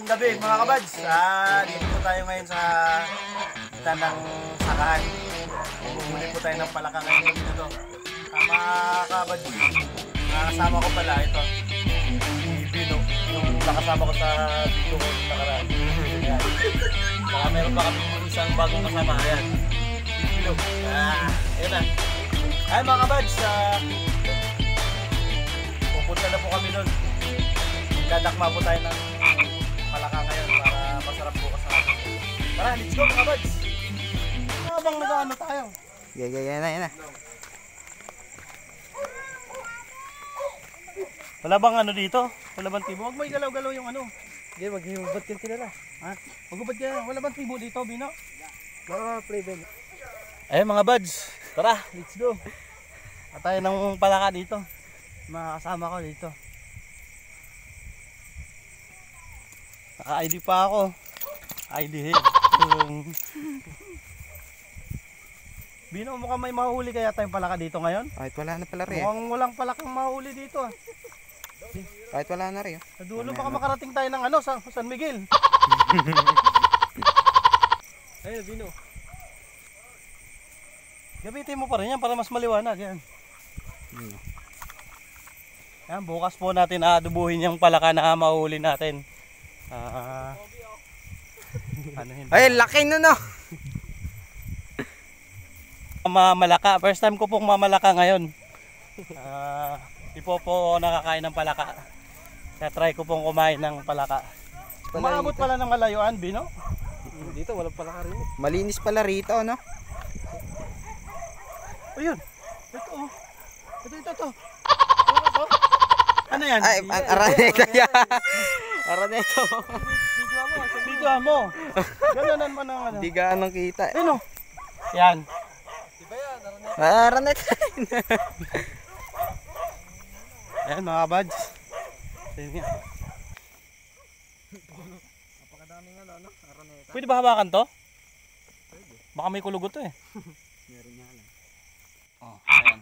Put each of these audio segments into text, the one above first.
Magandang gabi mga kabads. Dito po tayo ngayon sa tanang sakahan. Huli po tayo ng palaka ngayon dito to. Mga kabads, nakasama ko pala ito. Si Bino, yung nakasama ko sa video ko nakaraan. Ayan. Saka meron pa kami isang bagong kasama. Ayan. Si Bino. Ayan na. Ay mga kabads, pupunta na po kami doon. Dadakma po tayo ng palaka ngayon para masarap bukas na natin. Tara, let's go mga kabads! Habang nag-ano tayo? Yan na. Wala bang ano dito? Wala bang tibo? Huwag mo igalaw-galaw yung ano. Hindi, maghihubad ka kilala. Ha? Magubad ka. Wala bang tibo dito, Bino? Play Ben. Ayun mga buds, tara, let's go. At tayo ng palaka dito. Mga kasama ko dito. Naka-ID pa ako. ID head. Bino, mukhang may mahuli kaya tayong palaka dito ngayon? Kahit wala na pala rin. Mukhang walang palakang mahuli dito. Kahit wala na rin. Sa dulo baka makarating tayo ng ano, San Miguel. Ayun, Bino. Gamitin mo pa rin yan para mas maliwanag yan. Yan, bukas po natin adubuhin yung palaka na mahuli natin. Ay, laki na no. Mamalaka. First time ko pong mamalaka ngayon. Di po nakakain ng palaka. Kaya try ko pong kumain ng palaka. Umaabot pala ng malayuan, Bino? Dito walang palaka rin. Malinis pala rito, no? Ayun. Ito. Ano yan? Ay, araneta yan. Araneta. Video mo. Gano'n man ang ano. Hindi gaano kita. Ano? Yan. Diba yan? Araneta. Ayan mga buds. Ayan nga. Napakadaming ano, araneta. Pwede ba hawakan to? Baka may kulugot to eh. Meron nga lang. Oh, ayan.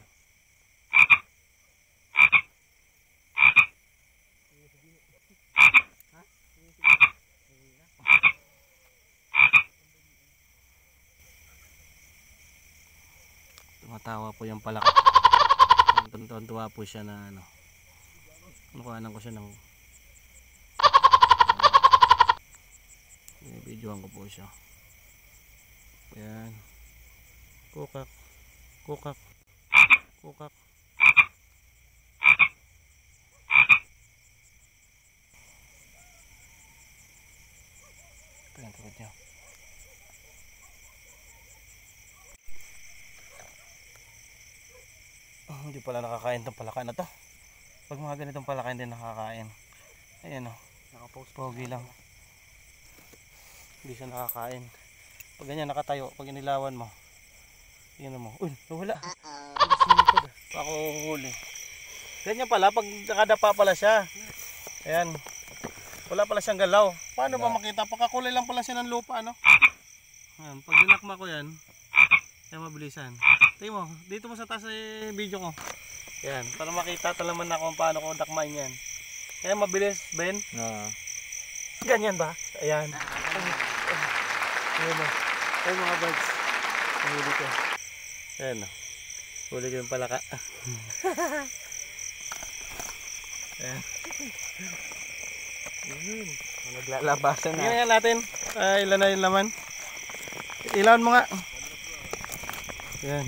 Tumatawa po yung palaka. Tuwa po siya na ano. Nakuhanan ko siya ng videoan ko po siya. Ayan. Kukak. Ito yung tukod niya. Hindi pala nakakain itong palaka na to. Pag mga ganitong palaka hindi nakakain. Ayan o. Pogi lang. Hindi siya nakakain. Pag ganyan nakatayo, pag inilawan mo. Tingnan mo. Uy, wala. Ako huli. Ganyan pala, pag nakadapa pala siya. Ayan. Wala pala siyang galaw. Paano ba makita? Pagkakulay lang pala siya ng lupa, ano? Ayan, pag dinakma ko yan, kaya mabilisan. Tingnan mo, dito mo sa taas video ko. Ayan, para makita talaman na kung paano ko dakmain yan. Kaya mabilis, Ben? Ganyan ba? Ayan. Ayan o. Ayan mga buds. Huli ko. Ayan o. Huli ko yung palaka. Ayan. Naglalabasan na. Tingnan natin. Ilan na yung laman. Ilawan mo nga. Ayan.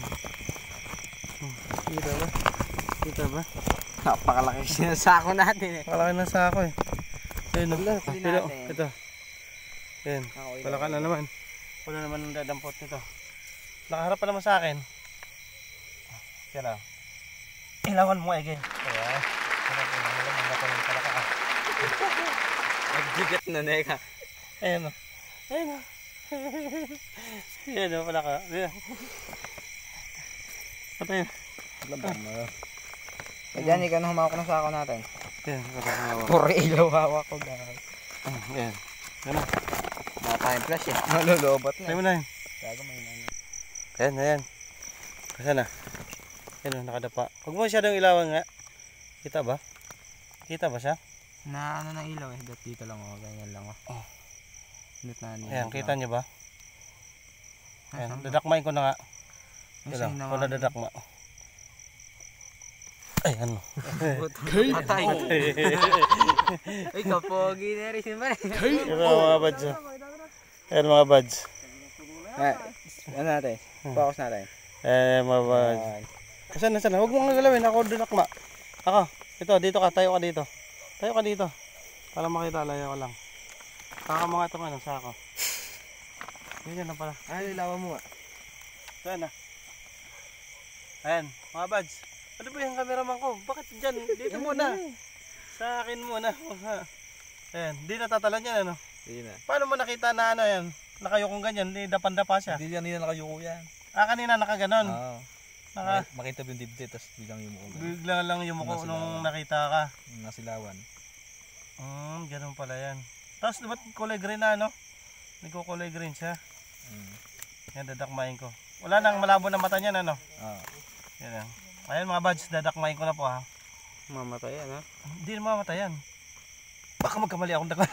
Kita ba? Napakalaki sinasako natin eh. Malaki na sa ako eh. Ayan o. Ito. Ayan. Palaka na naman. Wala naman ang dadampot nito. Nakaharap pa naman sa akin. Kaya lang. Ilawan mo again. Ayan. Nagbigat na neka. Ayan o. Ayan o, palaka. Patay na. Labang mo. Diyan, ikaw na humawak ng sako natin. Ayan, palaka. Puro ilaw hawak ko dahil. Ayan. Ayan na. Mga time flash eh. Malulobot na. Tayo mo na yun. Gago may nana. Ayan. Kasi na. Ayan o, nakadapa. Huwag mo masyadong ilawan nga. Kita ba? Kita ba siya? Na ano ng ilaw eh. Dito lang oh. Ganyan lang oh. Oh. Dito na niya. Ayan, kita nyo ba? Ayan, dadakmain ko na nga. Ito lang, kung nadadakma. Ay, ano? Patay. Ay, kapogi na rin. Sino ba rin? Ito mga buds. Ayan mga buds. Ano natin? Focus natin. Ayan mga buds. Saan? Huwag mong galawin, ako dadakma. Ako, dito ka, tayo ka dito. Tayo ka dito. Para makita, layo ko lang. Saka mga itong ano, sako. Ganyan na pala. Ay, lilawan mo ah. Saan na? Ayan, mga buds. Ano ba yung cameraman ko? Bakit dyan? Dito muna. Sa akin muna. Ayan, di natatalan yan ano? Hindi na. Paano mo nakita na ano yan? Nakayukong ganyan, di dapan-dapa siya. Hindi yan nakayuko yan. Ah, kanina nakaganon. Oo. Makita mo yung dibdib, tapos biglang yumuko. Bigla lang yumuko nung nakita ka. Nasilawan. Ganun pala yan. Tapos ba't kulay green na ano? Nagkukulay green siya. Yan, dadakmain ko. Wala nang malabo na mata niyan ano? Oo. Yan lang. Ayan mga buds, dadakmain ko na po ha. Mamatay yan ha? Hindi na mamatay yan. Baka magkamali akong dakma.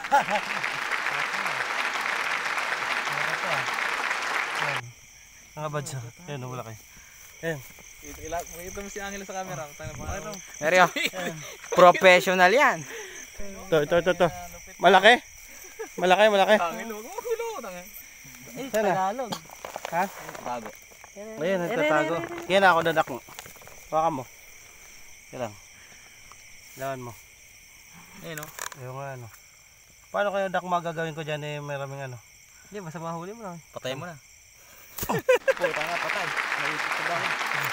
Ayan. Mga buds ha. Ayan, wala kayo. Ayan. Makita mo si Angelo sa camera. Seryo? Professional yan. Ito. Malaki? Malaki? Angelo, Saan na? Tagalog. Ha? Tago. Ayan, nagtatago. Yan ako dadakmo. Hawakan mo. Yan lang. Lawan mo. Ayun o. Ayun nga ano. Paano kayo dakma gagawin ko dyan eh maraming ano? Hindi, basta mahuli mo lang. Patay mo na. Puta nga, patay. Naisip ko ba?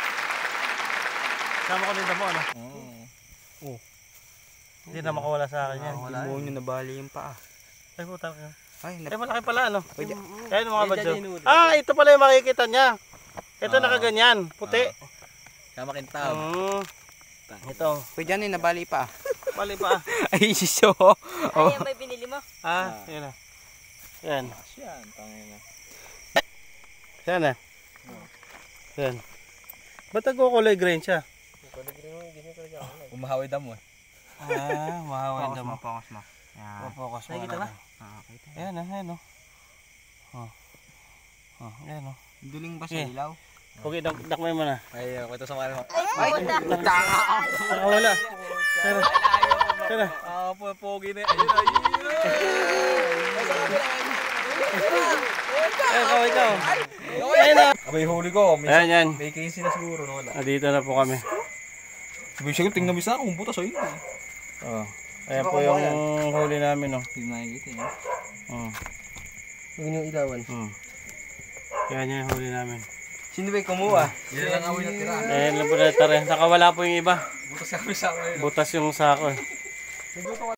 Sama ko din damo ano? Oo. Hindi na makawala sa akin yan. Hindi mo nyo nabali yung paa. Ay puta ka. Ay, Ay malaki pala ano? Pwede. Ayan mga badyo. Ah, ito pala yung makikita niya. Ito nakaganyan, puti. Kama kintab. Ito, Pwede yan nabali pa. pali pa. Ay, siso. Ay, yan ba yung binili mo? Ah, yan na. Yan. Yan, tangin na. Yan na. Yan. Ba't nagkukulay green siya? Umahawi damo eh. Ah, mahawan damo. Focus mo. Yan. Focus mo. Nakikita ba? Ayan na, ayan o. Ayan o. Duling ba sa Okay. ilaw? Okay, dakmay mo na. Ay, kwento sa mga. Ay, puta! Nakawala. Pero, pero. Pogi na. Ayun. Ikaw. Ayan na. Abay, huli ko. Ayan, yan. May 15 na siguro. Wala. Dito na po kami. Sabi siya, tingnan mo isa kung buta sa iyo. Oh. Ayan po yung huli namin, no. Hindi nakikita eh. Huwag nyo ilawan. Yan yung huli namin. Sino ba kumuha? Yan lang amoy na tira. Ayan lang po na tara. Nakawala po yung iba. Butas kami sa akin. Butas yung sako eh.